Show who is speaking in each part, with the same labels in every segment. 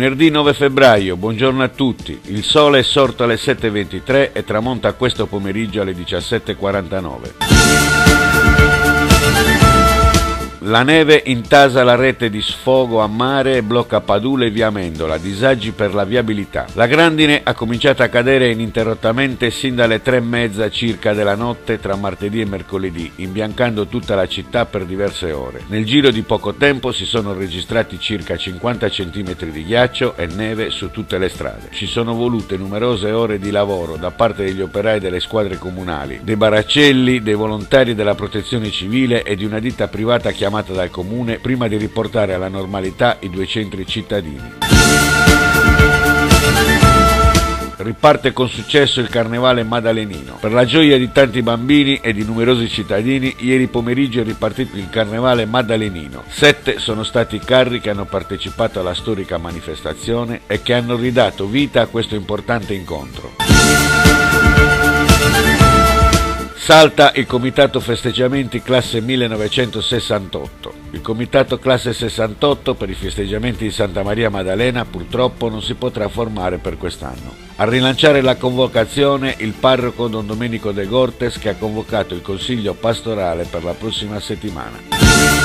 Speaker 1: Venerdì 9 febbraio, buongiorno a tutti. Il sole è sorto alle 7:23 e tramonta questo pomeriggio alle 17:49. La neve intasa la rete di sfogo a mare e blocca Padula e via Amendola, disagi per la viabilità. La grandine ha cominciato a cadere ininterrottamente sin dalle 3:30 circa della notte tra martedì e mercoledì, imbiancando tutta la città per diverse ore. Nel giro di poco tempo si sono registrati circa 50 cm di ghiaccio e neve su tutte le strade. Ci sono volute numerose ore di lavoro da parte degli operai delle squadre comunali, dei baraccelli, dei volontari della protezione civile e di una ditta privata chiamata dal comune prima di riportare alla normalità i due centri cittadini. Riparte con successo il carnevale madalenino. Per la gioia di tanti bambini e di numerosi cittadini, ieri pomeriggio è ripartito il carnevale madalenino. 7 sono stati i carri che hanno partecipato alla storica manifestazione e che hanno ridato vita a questo importante incontro. Salta il Comitato Festeggiamenti classe 1968. Il Comitato classe 68 per i festeggiamenti di Santa Maria Maddalena purtroppo non si potrà formare per quest'anno. A rilanciare la convocazione il parroco Don Domenico De Gortes, che ha convocato il Consiglio pastorale per la prossima settimana.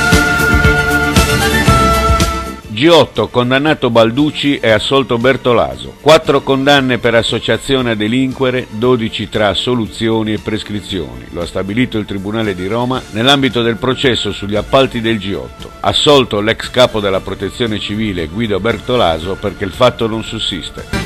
Speaker 1: G8, condannato Balducci e assolto Bertolaso. 4 condanne per associazione a delinquere, 12 tra assoluzioni e prescrizioni. Lo ha stabilito il Tribunale di Roma nell'ambito del processo sugli appalti del G8. Assolto l'ex capo della Protezione Civile Guido Bertolaso perché il fatto non sussiste.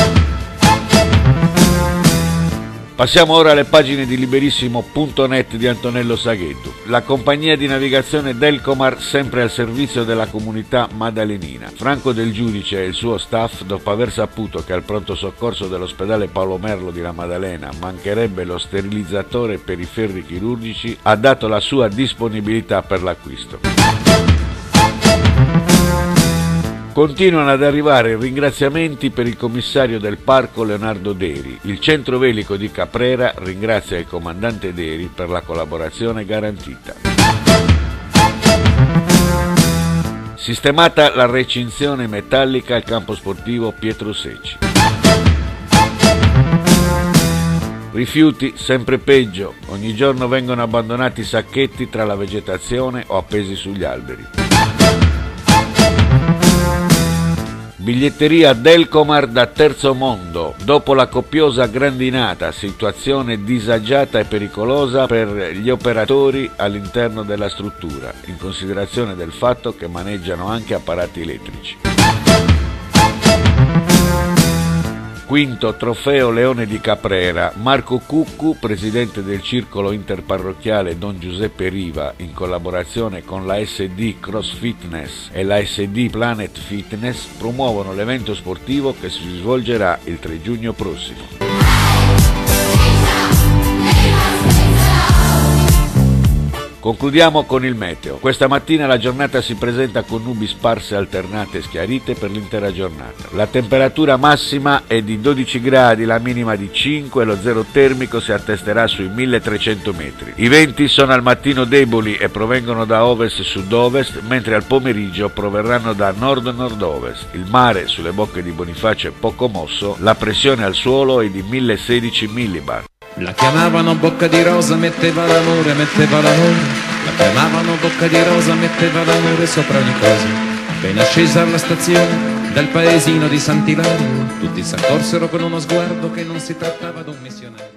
Speaker 1: Passiamo ora alle pagine di Liberissimo.net di Antonello Saghetto. La compagnia di navigazione Delcomar sempre al servizio della comunità maddalenina. Franco Del Giudice e il suo staff, dopo aver saputo che al pronto soccorso dell'ospedale Paolo Merlo di La Maddalena mancherebbe lo sterilizzatore per i ferri chirurgici, ha dato la sua disponibilità per l'acquisto. Continuano ad arrivare ringraziamenti per il commissario del parco Leonardo Deri. Il centro velico di Caprera ringrazia il comandante Deri per la collaborazione garantita. Sistemata la recinzione metallica al campo sportivo Pietro Secci. Rifiuti sempre peggio. Ogni giorno vengono abbandonati sacchetti tra la vegetazione o appesi sugli alberi. Biglietteria Delcomar da Terzo Mondo. Dopo la copiosa grandinata, situazione disagiata e pericolosa per gli operatori all'interno della struttura, in considerazione del fatto che maneggiano anche apparati elettrici. Quinto trofeo Leone di Caprera. Marco Cuccu, presidente del circolo interparrocchiale Don Giuseppe Riva, in collaborazione con la SD Cross Fitness e la SD Planet Fitness, promuovono l'evento sportivo che si svolgerà il 3 giugno prossimo. Concludiamo con il meteo. Questa mattina la giornata si presenta con nubi sparse alternate e schiarite per l'intera giornata. La temperatura massima è di 12 gradi, la minima di 5 e lo zero termico si attesterà sui 1300 metri. I venti sono al mattino deboli e provengono da ovest-sud-ovest, mentre al pomeriggio proverranno da nord-nord-ovest. Il mare sulle bocche di Bonifacio è poco mosso, la pressione al suolo è di 1016 millibar.
Speaker 2: La chiamavano bocca di rosa, metteva l'amore, metteva l'amore. La chiamavano bocca di rosa, metteva l'amore sopra ogni cosa. Appena scesa alla stazione del paesino di Sant'Ilario, tutti s'accorsero con uno sguardo che non si trattava d'un missionario.